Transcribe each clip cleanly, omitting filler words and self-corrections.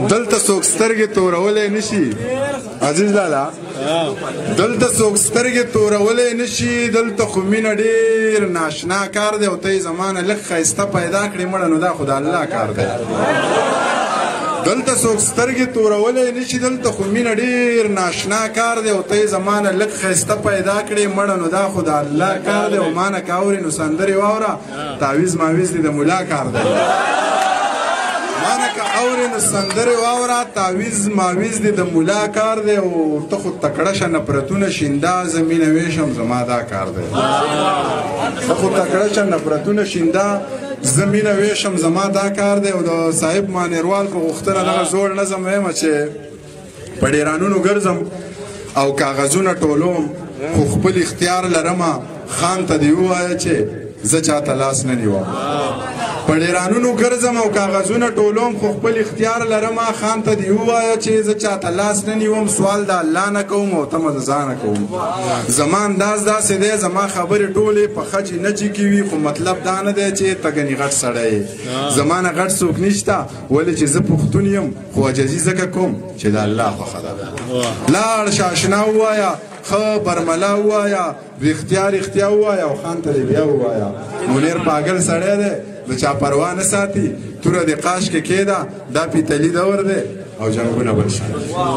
دلته څوک سترګې تورولی نشي عزیز لالا دلته څوک سترګې تورولی نشي دلته خو مینه ډېر ناشنا کار دی او ته یې زمانه لږ ښایسته پیدا کړې مړه نو دا خو د الله کار دی دلته څوک سترګې تورولی نشي دلته خو مینه ډېر ناشنا کار دی او ته یې زمانه لږ ښایسته پیدا کړې مړه نو دا خو د الله کار دی او ما نه که اورې نو سندرې واوره تعویز ماویز دی د ملا کار دی مانه که اورې نو سندرې واوره تعویز ماویز دی د ملا کار دی او ته خو تکړه شه نفرتونه شینده زه مینه ویشم زما دا کار دی ته خو تکړه شه نفرتونه شینده زه مینه ویشم زما دا کار دی او د صاحب مانیروال په غوښتنه دغه زوړ نظم ویمه چې په ډیرانونو ګرځم او کاغذونه ټولوم خو خپل اختیار لرمه خان ته دې ووایه چې زه چاته لاس نه نیوم په ډیرانونو ګرځم او کاغذونه ټولوم خو خپل اختیار لرمه خان ته دې ووایه چې زه چاته لاس نه نیوم سوال د الله نه کوم او تمه د ځانه کوم زما انداز داسې دی زما خبرې ټولې په خجې نجې کې وي خو مطلب دا نه دی چې ته ګنې غټ سړی یې زما نه غټ څوک نشته ولې چې زه پښتون یم خو عجزي ځکه کوم چې د الله خوښه ده لاړ شه اشنا ووایه ښه برملا ووایه اختیار ووایه او خان ته دې بیا ووایه منیر پاگل سړی دی د چا پروا نه ساتي توره د قاش کې کېده دا پیتلي دور دی او جنګونه بل شي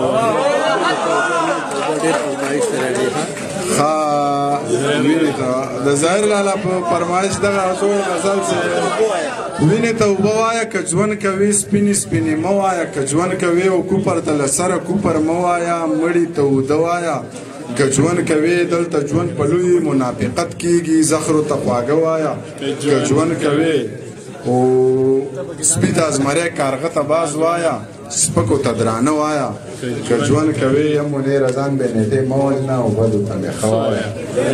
د ظاهر لالا په فرمایش دغه ټول غزل چې وینې ته اوبه وایه که ژوند کوي سپینې سپینې مه وایه که ژوند کوي او کوپر ته له سره کوپر مه وایه مړي ته اوده وایه که ژوند کوي دلته ژوند په لوی منافقت کېږي زخرو ته خواږه وایه که ژوند کوي او سپي ته زمری کارغه ته باز وایه سپکو ته درانه وایه که ژوند کوي یم منیر ځان بې نیټې مه وژنه او بدو ته مې ښه وایه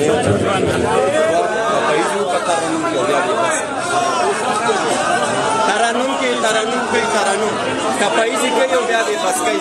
ترانم کوي ترانم کپایزي کوي او بیا دې بس کوي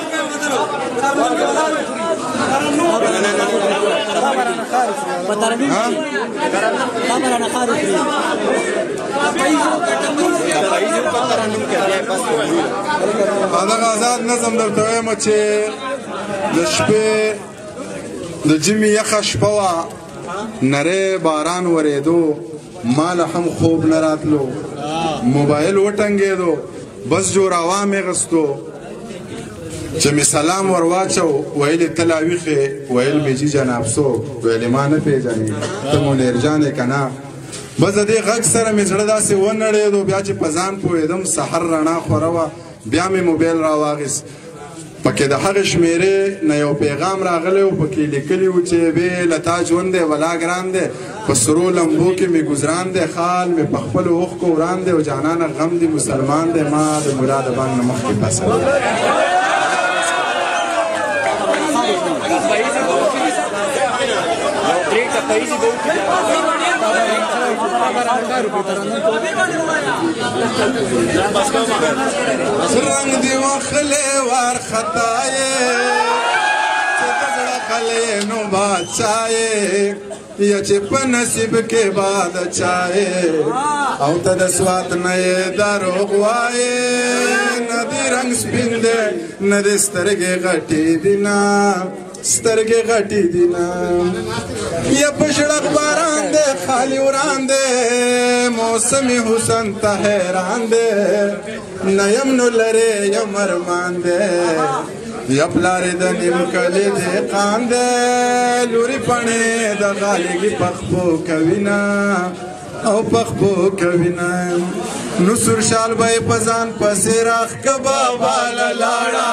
دغه آزاد نظم درته وایم چې د شپې د ژمي یخه شپه وه نری باران ورېدو ماله هم خوب نه راتلو موبایل وټنګېدو بس جوړاوا مې غستو چې مې سلام ور واچو ویل ته لا ویښې ویل مې جي جناب څوک ویلې ما نه پېژنې ته منیر جان یې که نه بس د دې غږ سره مې زړه داسې ونړېدو بیا چې په ځان پوهېدم سحر رڼا خوره وه بیا مې موبایل راواخیست پکې د هغې شمېرې نه یو پیغام راغلی و پکې لیکلي و چې بې له تا ژوند دی ولا ګران دی په سرو لمبو کې مې ګزران دی خال مې په خپلو اوښکو وران دی او جانانه غم دی مسلمان دی ما د ملا د بند نه مخکې فصل رنگ دی وخلې وارخطایې چې د زړه خلې نو بادشاهې یا چې په نصیب کې بادشاهې او ته د سوات نه یې دروغ وایې نه دې رنګ سپین دی نه دې سترګې غټې دي نه سترګې غټې دي نه یا په شړق باران دی خالي وران دی موسم حسن ته حیران دی نه یم نو لرې یم ارمان دی یا پلارې د نیم کلي دهقان دی لورې پڼې د غالګي پخپو کوي نه او پخپو کوي نه نو سور شال به یې په ځان پسې راخ که بابا له لاړه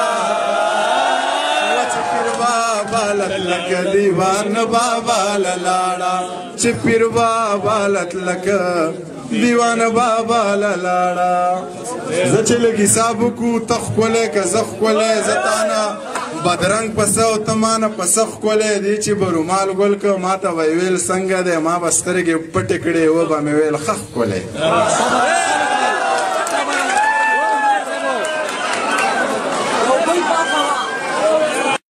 بالت لک دیوان بابا للاړه چې پیر بابا لک دیوان بابا للاړه زه چې لږ حساب وکړو ته ښکلی که زه ښکلی زه تانه بدرنګ پسه او ته مانه پسه ښکلی دی چې به رومال ګل که ما ته به یې ویل څنګه دی ما به سترګې پټې کړې و به مې ویل ښه ښکلی